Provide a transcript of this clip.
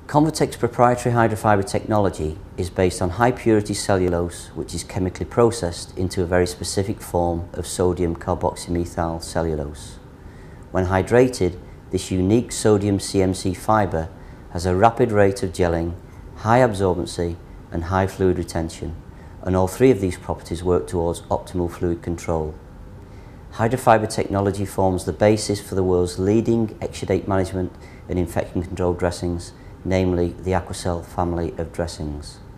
ConvaTec's proprietary hydrofiber technology is based on high purity cellulose, which is chemically processed into a very specific form of sodium carboxymethyl cellulose. When hydrated, this unique sodium CMC fibre has a rapid rate of gelling, high absorbency and high fluid retention, and all three of these properties work towards optimal fluid control. Hydrofiber technology forms the basis for the world's leading exudate management and infection control dressings, namely the AQUACEL family of dressings.